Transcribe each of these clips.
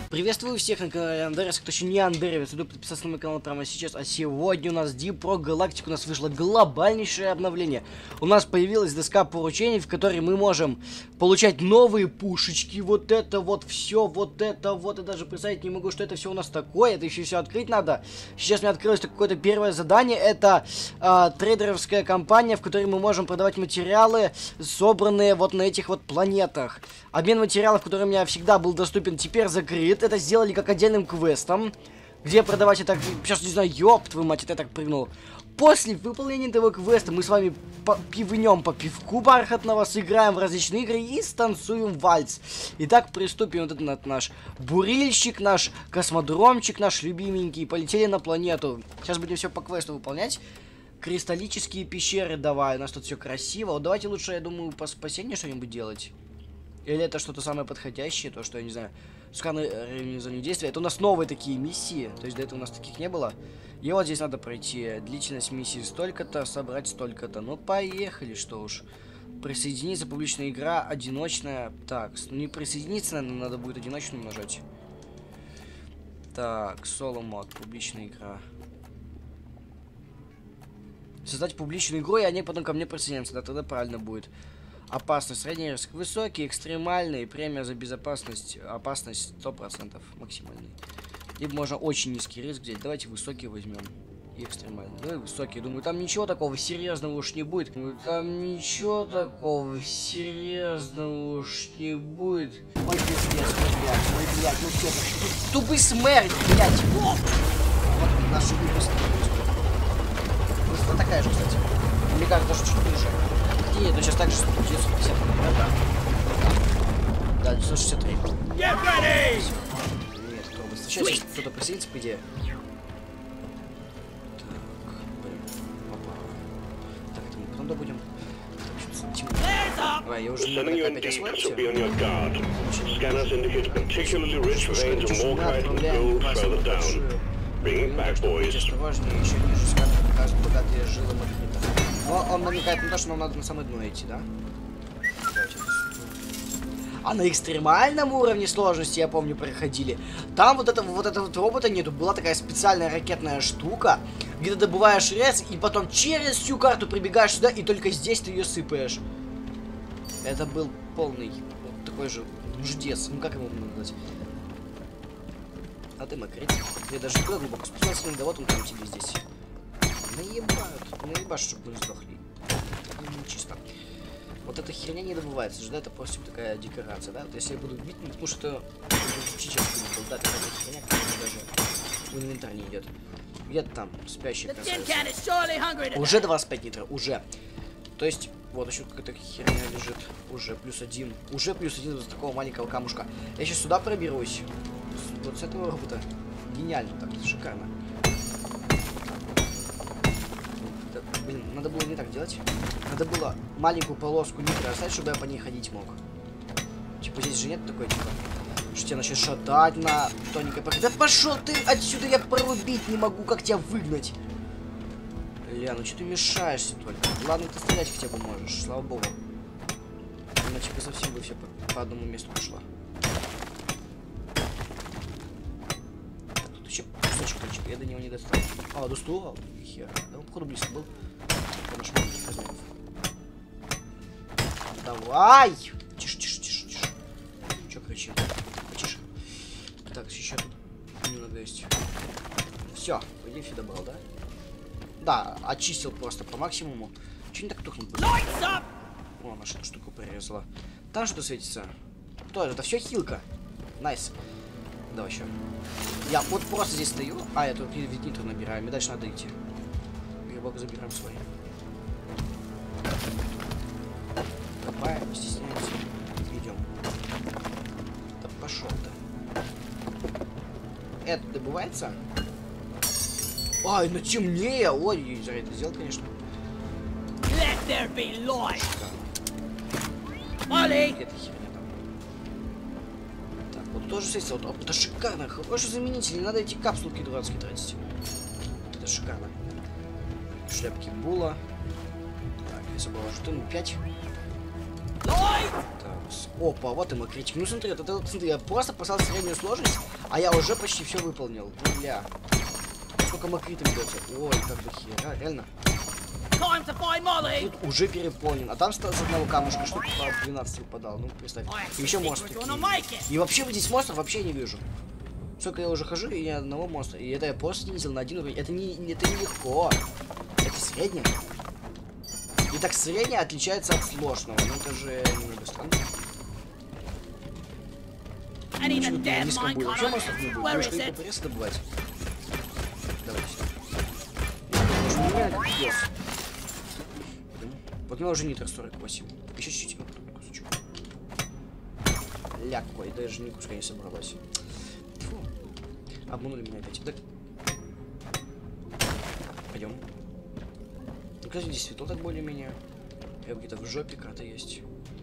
Приветствую всех на канале Андерес, кто еще не андеровец, иду подписаться на мой канал прямо сейчас. А сегодня у нас Deep Rock Galactic, у нас вышло глобальнейшее обновление. У нас появилась доска поручений, в которой мы можем получать новые пушечки. Вот это вот все, вот это вот. Я даже представить не могу, что это все у нас такое. Это еще все открыть надо. Сейчас мне открылось какое-то первое задание. Это трейдеровская компания, в которой мы можем продавать материалы, собранные вот на этих вот планетах. Обмен материалов, который у меня всегда был доступен, теперь закрыт. Это сделали как отдельным квестом, где продавать это... Сейчас не знаю, ёб твою мать, это я так прыгнул. После выполнения этого квеста мы с вами пивнем по пивку бархатного, сыграем в различные игры и станцуем вальс. Итак, приступим. Вот этот наш бурильщик, наш космодромчик, наш любименький. Полетели на планету. Сейчас будем все по квесту выполнять. Кристаллические пещеры давай, у нас тут все красиво. Вот давайте лучше, я думаю, по спасению что-нибудь делать. Или это что-то самое подходящее, то, что, я не знаю, сканер зоны действия. Это у нас новые такие миссии, то есть до этого у нас таких не было. И вот здесь надо пройти. Длительность миссии столько-то, собрать столько-то. Ну, поехали, что уж. Присоединиться, публичная игра, одиночная. Так, не присоединиться, наверное, надо будет одиночную нажать. Так, соло мод, публичная игра. Создать публичную игру, и они потом ко мне присоединятся. Да, тогда правильно будет. Опасность, средний риск, высокий, экстремальный, премия за безопасность, опасность 100% максимальный. Либо можно очень низкий риск взять, давайте высокий возьмем. И экстремальный, ну и высокий, думаю, там ничего такого серьезного уж не будет. Там ничего такого серьезного уж не будет. Ой, пиздец, ой, блядь, ну все, тупый смерть, блядь. Вот наш выпуск. Вот такая же, кстати. Мне кажется, даже чуть выше. Нет, ну сейчас так же 950. Да, 963. Нет, кто быстро. Сейчас кто-то присоединится, по идее. Так, блин. Опа. Так, это мы потом добудем. Давай, я уже опять освоился. Осторожнее, еще ниже сканер показывает богатые жилы магнита. Но он намекает на то, что нам надо на самое дно идти, да? А на экстремальном уровне сложности, я помню, проходили. Там вот этого робота нету. Была такая специальная ракетная штука, где ты добываешь рез, и потом через всю карту прибегаешь сюда, и только здесь ты ее сыпаешь. Это был полный, вот такой же ждец. Ну как его назвать? А ты макрит. Я даже туда глубоко спускался, да вот он там тебе здесь. Наебашь, чтобы мы сдохли. Чисто. Вот эта херня не добывается же, да? Это просто такая декорация, да? Вот если я буду бить, потому что сейчас да, такая херня, которая даже в инвентарь не идет. Где-то там спящий красавец. Уже 25 нитро, уже. То есть, вот еще какая-то херня лежит. Уже +1. Уже +1 из такого маленького камушка. Я сейчас сюда проберусь. Вот с этого робота. Гениально, так, шикарно. Блин, надо было не так делать. Надо было маленькую полоску нитро оставить, чтобы я по ней ходить мог. Типа здесь же нет такой, типа, что тебя начнет шатать на тоненькой породе. Да пошел ты отсюда, я порубить не могу, как тебя выгнать. Бля, ну что ты мешаешься только? Ладно, ты стрелять хотя бы можешь, слава богу. Иначе бы совсем бы все по одному месту пошло. Так, тут еще кусочек, я до него не достал. А, достал? Хера. Да он, походу, близко был. Давай! Тише, тише, тише, тише. Че кричим? Тише. Так, еще тут немного есть. Все, по идее все добрал, да? Да, очистил просто по максимуму. Че не так тухнул? О, наша эту штуку прорезала. Там что-то светится. Кто это? Это все хилка. Найс. Давай еще. Я вот просто здесь стою. А, я тут нитро набираем. И дальше надо идти. Грибок забираем свой. Копаем, не стесняемся. Идем. Да пошел ты. Это добывается? Ай, ну темнее! Ой, зря это сделал, конечно. Это херня там. Так, вот тоже сесть. Вот, это шикарно. Хороший заменитель. Не надо эти капсулки дурацкие тратить. Это шикарно. Шляпки Була. Так, я собрал жетон 5. Опа, вот и мой критик. Ну смотри, смотри, я просто поставил среднюю сложность, а я уже почти все выполнил. Бля. Сколько макритов дается? Ой, как до хера, реально. Тут уже переполнен. А там с одного камушка штук по 12 выпадал. Ну, представь. И еще монстры. И вообще вот здесь монстров вообще не вижу. Сколько я уже хожу, и ни одного монстра. И это я просто снизил на один уровень. Это не легко. Это среднее. И так среднее отличается от сложного. Ну это же немного странно. Ничего тут низко будет. Вообще монстров не будет. Будешь какие-то прессы добывать. Давайте. Меня как пес. Вот у меня уже нитро 48. Еще чуть-чуть. Кусочек. Ля какой, даже ни куска не собралось. Фу. Обманули меня опять. Так. Пойдем. Ну, кстати, здесь светло так более-менее. Я где-то в жопе карта есть.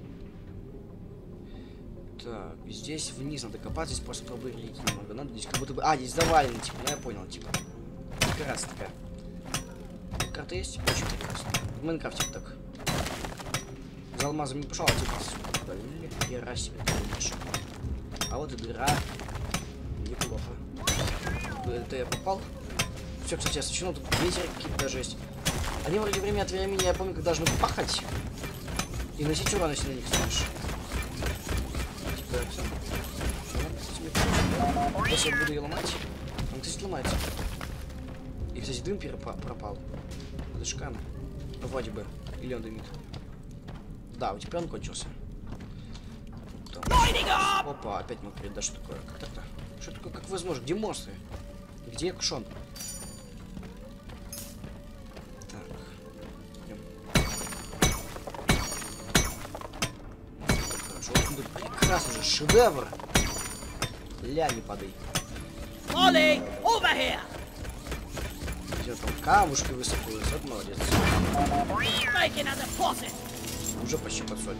Так, здесь вниз надо копать, здесь просто пробырить немного. Надо здесь как будто бы... А, здесь завалено, типа, я понял, типа. Как раз такая. Карта есть? Очень прекрасно. В Майнкрафте так. За алмазами не пошел, а типа... Блин, хера себе, конечно. А вот и дыра. Неплохо. Это я попал. Все, кстати, я сочинил, тут ветер какие-то даже есть. Они вроде время от времени, я помню, как должны пахать. И носить урон, если на них стоишь. Типа, если я буду ее ломать, он, кстати, ломается. И, кстати, дым пропал. Это шикарно. Ну, вроде бы. Или он дымит. Да, у тебя он кончился. Там. Опа, опять мы да что такое? Как так-то? Что такое? Как возможно? Где монстры? Где Кшон? Так. Идем. Хорошо. Прекрасно же. Шедевр. Ля, не падай. Ollie, over here. Где там камушки высыпались? Вот молодец. Уже почти под сотню.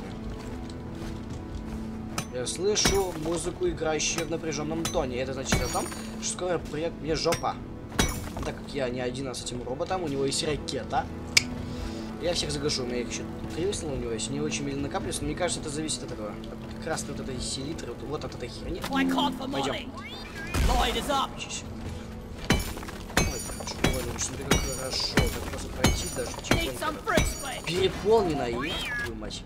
Я слышу музыку, играющую в напряженном тоне. Это значит о том, что скоро придет мне жопа. Так как я не один с этим роботом, у него есть ракета. Я всех загажу, у меня их еще 3 выстрела у него есть. Они очень медленно накапливаются, но мне кажется, это зависит от этого. Как раз вот этой селитры, вот от этой херни. Пойдем. Учись. Ой, смотри, как хорошо. Так просто пройти даже тихонько. Переполнено и... мать.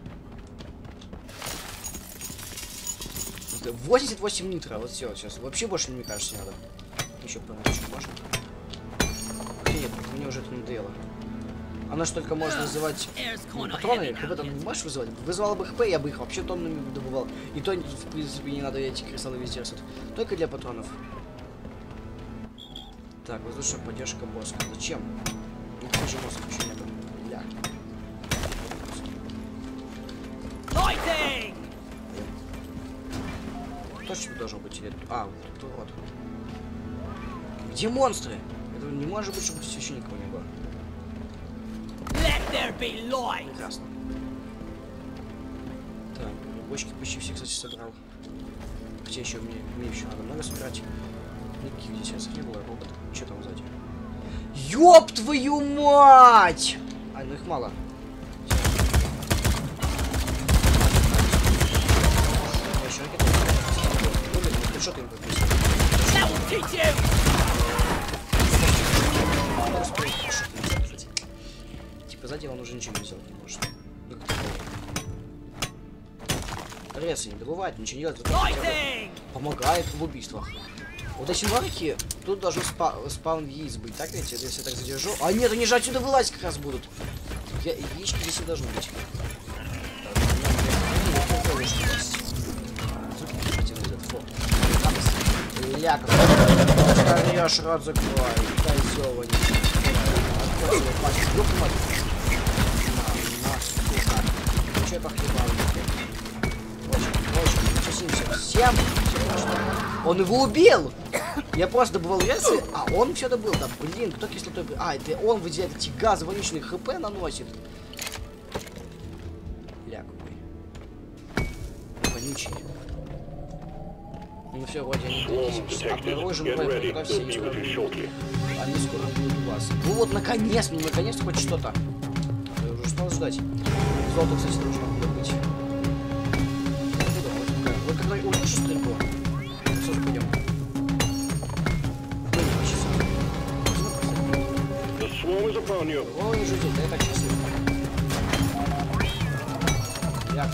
88 нитро, вот все, сейчас. Вообще больше, мне кажется, не надо. Еще пораньше можно. Нет, мне уже это надоело. Она ж только может вызывать патроны. ХП там не можешь вызывать? Вызывала бы ХП, я бы их вообще тоннами добывал. И то, в принципе, не надо эти кристаллы везде растут. Только для патронов. Так, воздушная поддержка босса. Зачем? Никаких же боссов еще нету. Ля. Точно должно быть или... А, вот тут урод. Где монстры? Это не может быть, чтобы здесь еще никого не было. Прекрасно. Так, бочки почти все, кстати, собрал. Хотя еще мне еще надо много собрать. Никаких здесь не было, робот. Что там сзади? Ёб твою мать! А, ну их мало. Что ты им подписал? Типа сзади он уже ничего не сделать не может. Резы не добывает, ничего не делает. Помогает в убийствах. Вот эти марки, тут должен спаун яиц быть, так ведь? Если я так задержу. А нет, они же отсюда вылазить как раз будут. Яички здесь и должны быть. Ля, как орешь, рот закрывай. Козёл, они. Открой себе пасть. На, сука. Ну чё я похлебал? Очень. Что всем? Он его убил! Я просто добывал ресы, а он все добыл. Да блин, кто кислотой... А, это он выделяет эти газы, вонючные хп наносит. Ля, какой. Вонючий. Ну все, вроде они обнаружим, пока все они скоро будут у вас. Ну вот, наконец-то хоть что-то. Я уже стал ждать. Золото, кстати, должно было быть. стрельбу. Сразу пойдем. О, не жути, да я так счастлив. Я.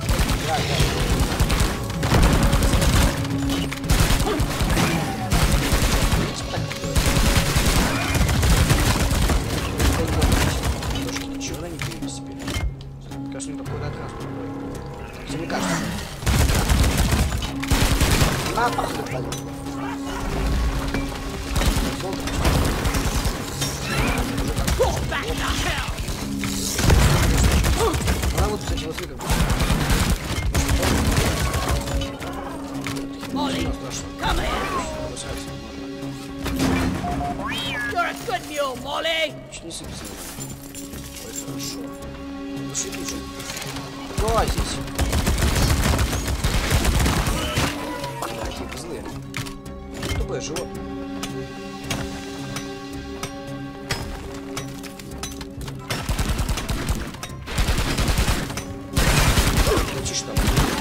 Чего они появились теперь? Кажется, не такой транспорт. Тебе не кажется? На пахнет. Она вот, кстати, вот как бы. Molly, come here. You're a good mule, Molly. Чуть не сыпется. Ой, хорошо. Души лучше. Кто здесь? Какие козлы. Тупое животное. Летишь там.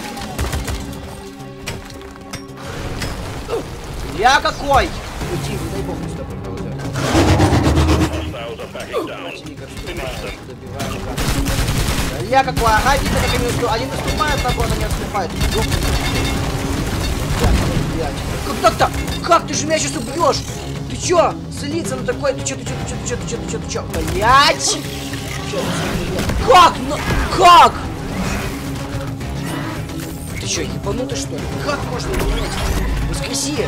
Я какой? Уйди, не дай бог, мы с тобой продолжаем. Я какой? Ага, видно, как они уступают. Они наступают на бот, они отступают. Как так-то? Как? Ты же меня сейчас убьешь! Ты чё? Злиться на такой? Ты чё? Блять! Как? Ну, как? Ты чё, ебанутый что ли? Как можно умереть? Воскреси!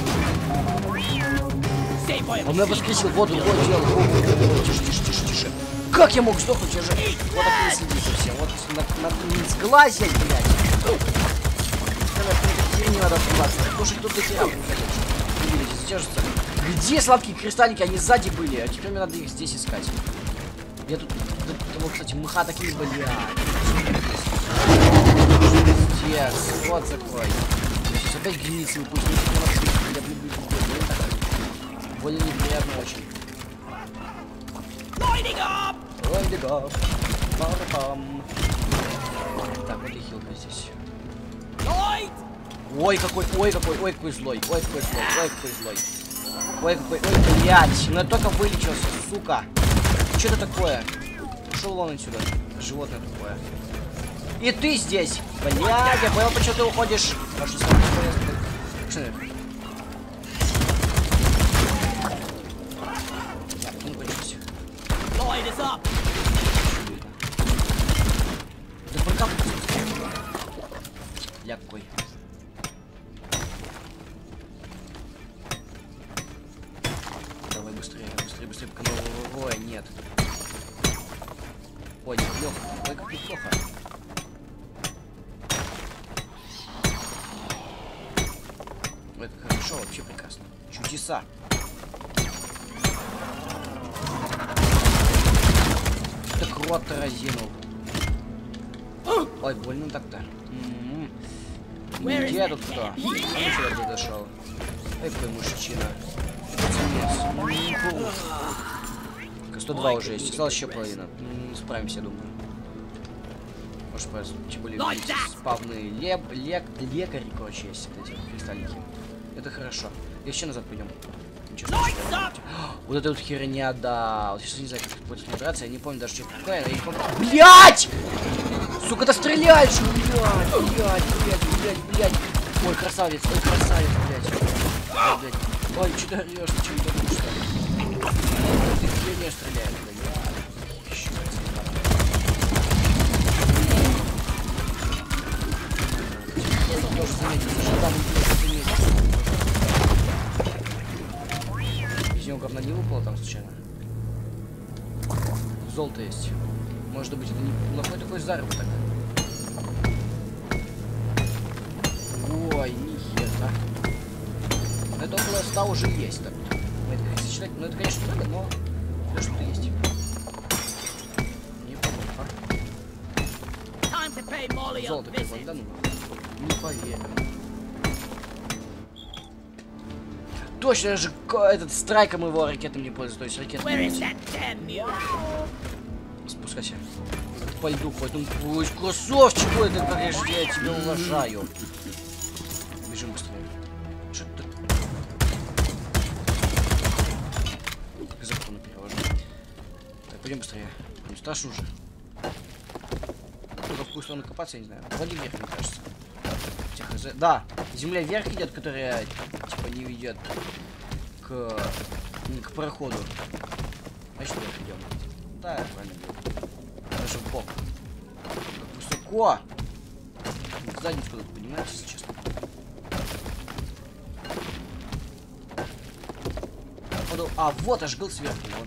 Он меня воскресил, вот делал. Тише. Как я мог сдохнуть? Я же... Вот так не следи совсем. Вот не сглазить, блядь. Не надо открываться. Слушай, кто-то терял. Видите, задержится. Где сладкие кристаллики? Они сзади были. А теперь мне надо их здесь искать. Я тут... Вот, кстати, мыха такие, блядь. Пиздец. Вот закрой. Я сейчас опять границы выпустить. Я люблю. Более неприятно очень. Лойдигап! Парпам! Так, вот и хилка здесь. Ой, какой злой! Ой, какой злой! Ой, блядь! Ну я только вылечился, сука! Что это такое? Пошел вон отсюда. Животное такое. И ты здесь! Блядь, я понял, почему ты уходишь. Пошли, пошли. Ля какой. Давай быстрее, пока нового роя нет. Ой, неплохо. Ой, как неплохо. Это хорошо, вообще прекрасно. Чудеса. Так рот-то разинул. Ой, больно так-то. Где тут кто? Он сюда дошел. Эй, какой мужчина. 102 уже есть. Осталось еще половина. Справимся, думаю. Может, просто тем более спавные лекари, короче, есть эти кристаллики. Это хорошо. Еще назад пойдем. Ничего. Вот эта вот херня, да. Вот сейчас не знаю, как будет набираться. Я не помню даже, что это такое. Блять! Сука, ты стреляешь! Блять! Ой, красавец, блять. Ой, что ты орешь? Ты что, не думаешь, что ли? Ты в херне стреляешь, блядь. Еще раз. Я тоже заметил, что там из него говна не выпало там случайно. Золото есть. Может быть, это неплохой такой заработок. Ой, нихера. Это около 100 уже есть. Так. Ну, это, конечно, много, но что-то есть. Неплохо. Золото какое-то, да? Ну, не поверю. Точно, я же этот страйком его ракетом не пользуюсь. То есть ракетом. Спускайся. По льду хоть. Ой, кроссовчик, это, конечно, я тебя уважаю. Бежим быстрее. Что ты? Как законно перевожу. Так, пойдем быстрее. Не страшно уже. Куда в какую сторону копаться, я не знаю. Вроде вверх, мне кажется. Тихо, да, земля вверх идет, которая типа не ведет к проходу. Значит, вверх идем. Да, я правильно делаю. Даже в бок. Как высоко! В задницу куда-то поднимается, если честно. А, вот ожгл сверху. Вон.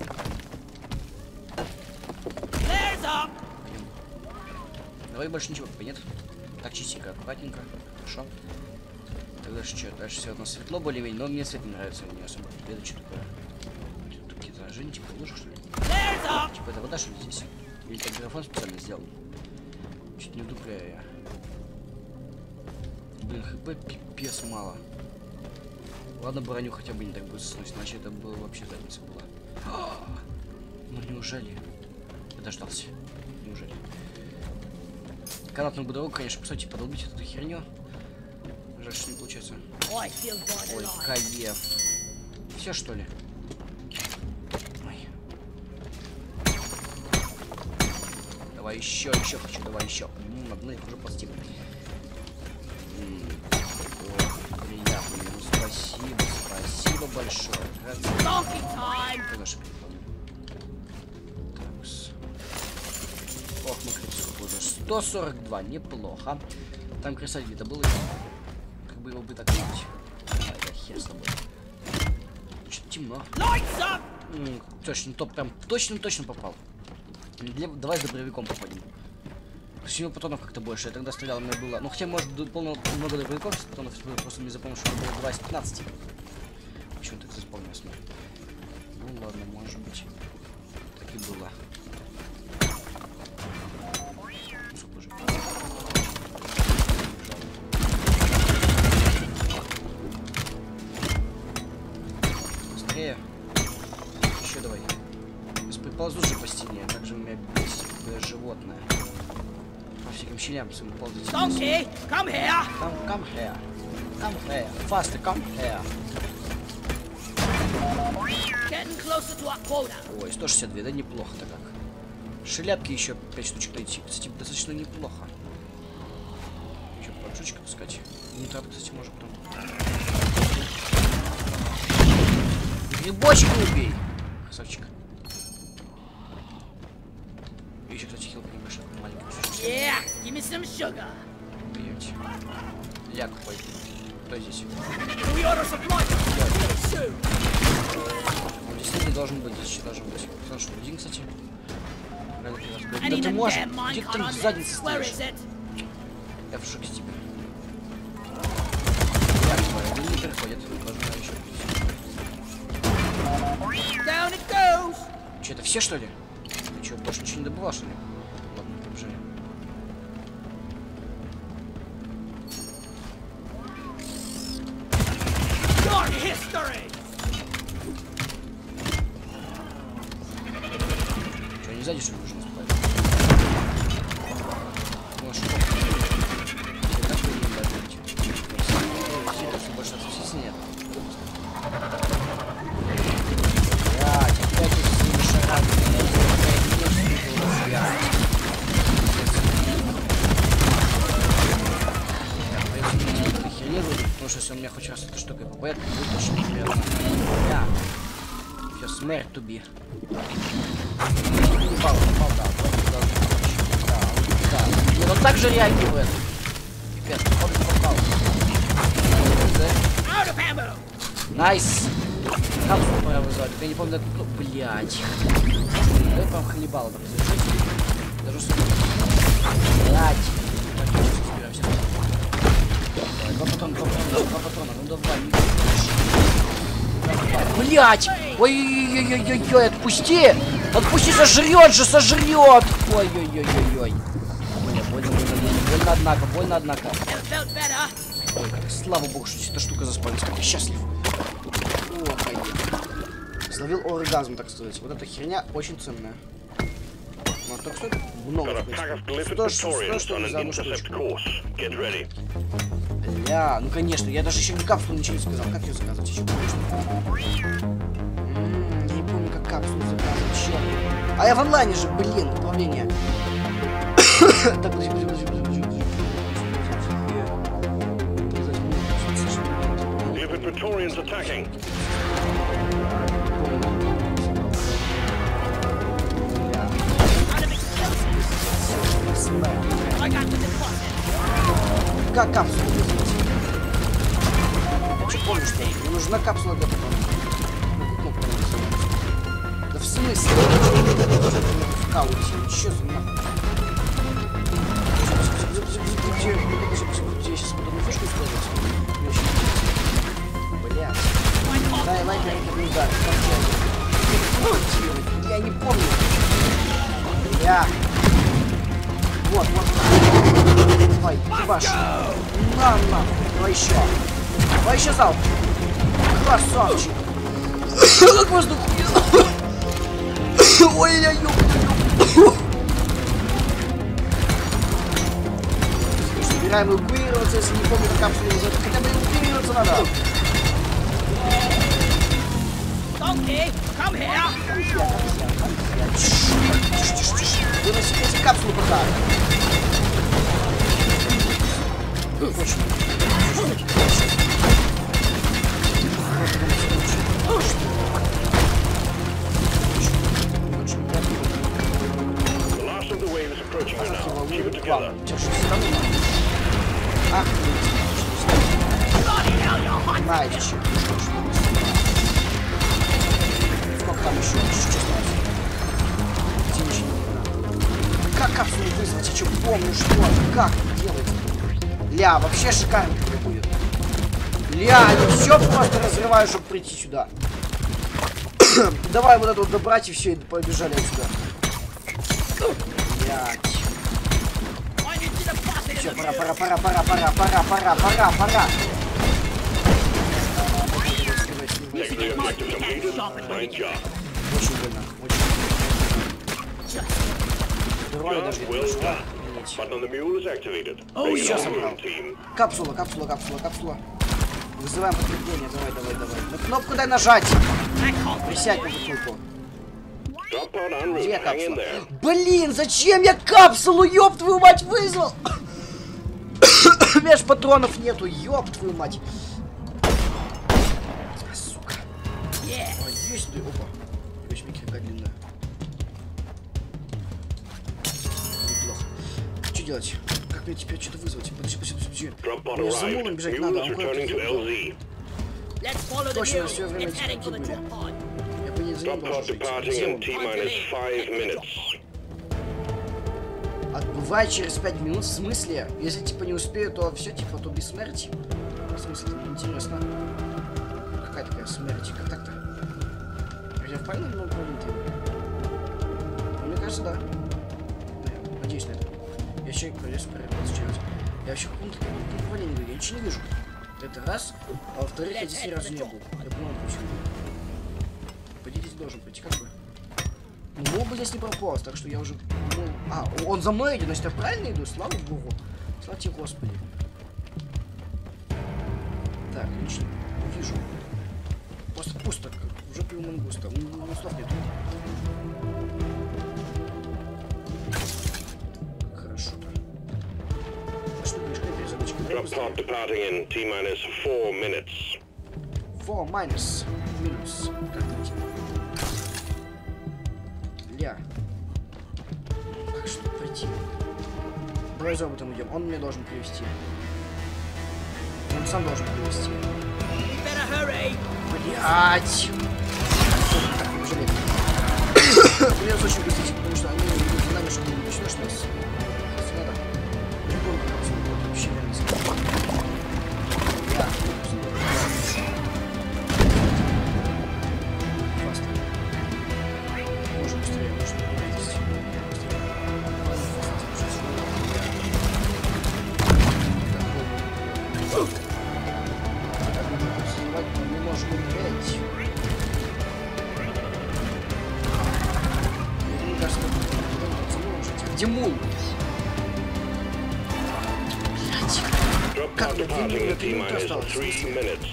Пойдем. Давай больше ничего нет. Так, чистенько, аккуратненько. Хорошо. Тогда что? Дальше все у нас светло более-менее, но мне свет не нравится не особо. Это что такое? Тут какие-то зажжения, типа лужи, что ли? Типа это вода, что ли, здесь? Или так графон специально сделал? Чуть не вдупляю я. Блин, хп пипец мало. Ладно, броню хотя бы не так будет сносить, иначе это было вообще задница была. Ну неужели? Я дождался. Неужели? Канатную дорогу, конечно, по сути, подолбить эту херню. Жаль, что не получается. Ой, кайф. Все, что ли? Ой. Давай еще хочу, давай еще. Надо их уже пластик. Приятно. Спасибо большое. Ох, мы критику уже 142, неплохо. Там кресаль где-то был, как бы его бы так видеть. Да, хер с тобой. Что-то темно. Точно, топ прям точно попал. Давай за бровиком попадем. Всего патронов как-то больше. Я тогда стрелял, у меня было. Ну хотя может много дробовиков с патронов, просто не запомнил, что было 2 из 15. Почему ты это запомнил? Ну ладно, может быть. Так и было. Быстрее. Еще давай. Приползу же по стене, а также у меня бесит животное. По всяким щелям своим ползать. Donkey, come here! Come here. Come here. Faster, come here. Getting closer to our quota. Ой, 162, да неплохо-то как. Шляпки еще 5 штучек найти. Кстати, достаточно неплохо. Еще пару штучек пускать. Не трап, кстати, может потом. Грибочка убей! Красавчик. И еще, кстати, хилка небольшая, маленький кусочек. Yeah, give me some sugar. Блять. Ляг пойду. Кто здесь? We order supplies. Вот здесь не должен быть, здесь еще должен быть. Потому что один, кстати. Да ты можешь. Где ты там в заднице стоишь? Я в шоке с тебя. Один не переходит. Должен еще Down it goes. Че, это все, что ли? Ты что, больше ничего не добывал, что ли? Ладно, побежали. Your history. Че, не сзади, что ли, нужно спать? Может, что? Так вы не добьете. Все, больше отсутствия нет. Блядь, опять эти с ними шарами. Потому что если у меня хоть раз эта штука попадет, будет очень неприятно. Да. Все, смерть туби. Попал, да. Нет, он так же реагирует. Пипец, он попал. Найс. Хамсу пора вызывать. Я не помню, ну, блядь. Давай прям хлебало там завершить. Даже с... Блядь. Два патрона, ну давай, не блять! Ой-ой-ой-ой-ой, отпусти! Отпусти, сожрет же, сожрет! Ой-ой-ой-ой-ой. Больно, однако. Ой, как слава богу, что эта штука заспалась. Как я счастлив. О, словил оргазм, так сказать. Вот эта херня очень ценная. Ну, так стоит много. Got a pack of Glyphid 100 Praetorians on an за одну intercept штучку. course. Get ready. Бля, ну конечно, я даже еще не капсулу ничего не сказал. Как ее заказывать еще? Я не помню, как капсулу заказывать. Черт. А я в онлайне же, блин, управление. Так, подожди. Glyphid Praetorians attacking. I got the deposit. Как капсулу вызвать? Я что помню, что мне нужна капсула для потом. Да в смысле? В кауте. Чё за нахуй? Я сейчас буду на фишку использовать. Бля. Дай лайк, не удар. Я не помню. Бля. Вот. Давай, ебаш. На. Давай еще залп. Красавчик. Как воздух. Ой, я ёб. Собираем эвакуироваться, если не помню, как капсулу назад. Хотя бы эвакуироваться надо. Donkey, come here. Выносите капсулу пока. The last of the wave is approaching you now. Keep it together. Ах, Bloody hell, you're hot. знаете, что. Сколько там еще? Как капсулу вызвать? Я что помню, что? Как это делается? Ля, вообще шикарно будет. Ля, я все просто разрываю, чтобы прийти сюда. Давай вот это вот добрать и все, и побежали отсюда. Блять. I need you to pass it Все, in the пора. Next objective completed. Nice job. Очень больно, очень. Здоровье даже не Well пришло. done. Button on the mule is activated. Oh, Bring it сейчас on, собрал. team. Капсула. Вызываем подкрепление, давай. На кнопку дай нажать. Присядь на бутылку. Drop pod en route. Где Hang in капсула? there. Блин, зачем я капсулу, ёб твою мать, вызвал? У меня ж патронов нету, ёб твою мать. Сука. Ой, есть ты, опа. Восьмики какая длинная. Неплохо. Что делать? Как мне теперь что-то вызвать? Подожди. Drop pod Мне за мулом arrived. бежать Mule надо, is он returning to куда-то LZ. Let's follow the Точно, mule. всё время It's heading for the были. drop pod. Я бы не за ним Drop должен pod жить. departing Где in он? T-minus 5 minutes. Отбывай через 5 минут, в смысле? Если типа не успею, то все, типа, то бессмертие. В смысле, это интересно. Какая такая смерть? Как так-то? Я в правильном направлении? Мне кажется, да. Надеюсь на это. Я еще придется сделать. Я вообще в каком-то направлении говорю, я ничего не вижу. Это раз. А во-вторых, я здесь ни разу не был. Я понял, почему. По идее, здесь должен пойти, как бы. Ну, бы здесь не пропал, так что я уже... Ну, он за мной идет, значит, я правильно иду? Слава богу. Слава тебе, Господи. Так, отлично. Вижу. Просто пусто, как в жопе у мангуста. Ну, слов нету. Хорошо-то. А что ты мешкай перезадачки? Drop pod departing in T-minus 4 minutes. 4 минус. Как найти? Ля. Как что пройти? Давай за роботом идем. Он мне должен привести. Он сам должен привести. You better hurry. Блять! Придется очень быстрее, потому что они идут за нами, чтобы не начнешь нас. Если надо. Не помню, как это будет вообще реально. Я. Фаст. Можно быстрее, можно быстрее. Не можем умереть. Мне кажется, Где мул? Блядь. Drop Как pod мне 2 departing in минуты T-minus осталось? 3 minutes.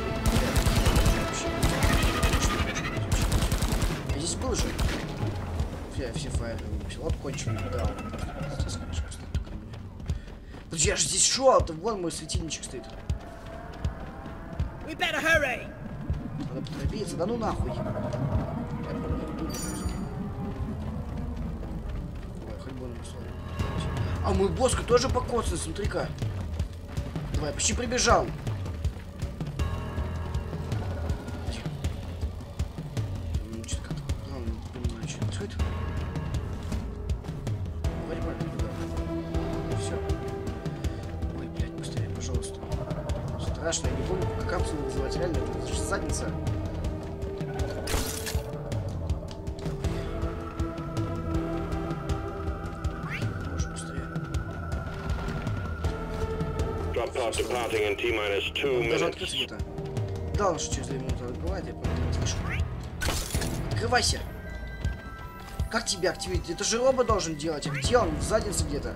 Я здесь был же. Все фаеры выпустил. Вот кончил. Да. Подожди, я же здесь шел. Вон мой светильничек стоит. We better hurry. Надо поторопиться. Да ну нахуй. Ой, хоть бы он не условил. А мой босс тоже покоцан, смотри-ка. Давай, почти прибежал. Ну, что-то как-то... Ну, не понимаю, что происходит. Вроде бы, да. Все. Ой, блядь, быстрее, пожалуйста. Страшно, я не помню, как капсулу называть. Реально, это же задница. Боже, быстрее. Drop pod departing in T-minus 2 Он даже minutes. открыться где-то. Да, он же через 2 минуты открывает, я поэтому слышу. Открывайся! Как тебя активировать? Это же робот должен делать. А где он? В заднице где-то.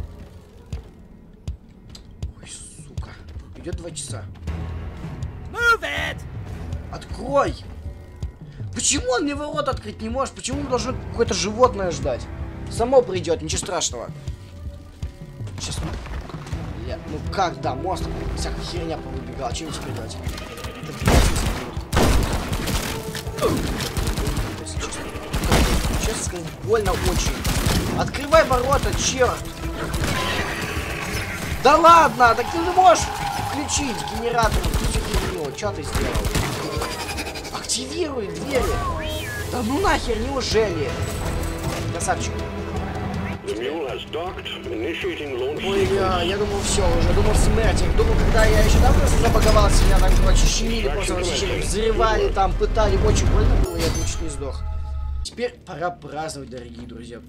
Ой, сука. Идет 2 часа. Move it. Открой! Почему он мне ворот открыть не может? Почему мы должны какое-то животное ждать? Само придет, ничего страшного. Сейчас. Бля, ну как, да, мост. Всякая херня повыбегала. Что мне теперь делать? Это 20 минут. Честно сказать, больно очень. Открывай ворота, черт! Да ладно, так ты не можешь включить генератор. Что ты сделал? Активируй двери. Да ну нахер, неужели? Красавчик. The mule has docked, initiating launch Ой, sequence. я думал, все, уже думал смерть. Я думал, когда я еще давно забаговался, меня там, короче, щемили после восхищения, взрывали там, пытали, очень больно было, я чуть не сдох. Теперь пора праздновать, дорогие друзья.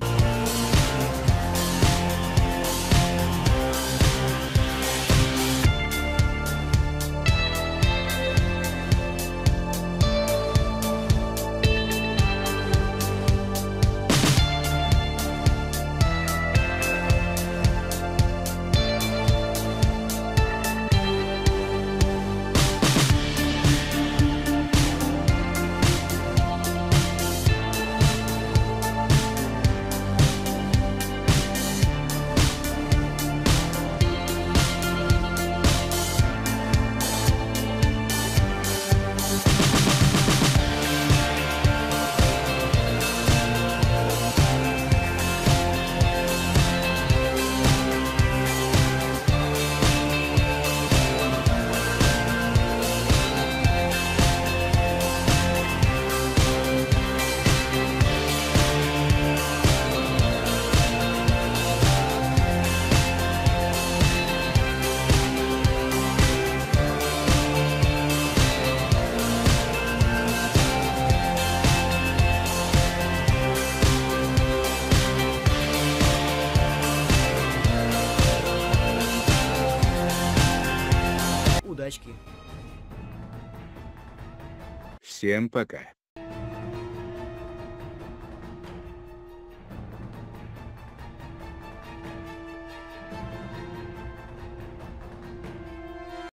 Удачки. Всем пока.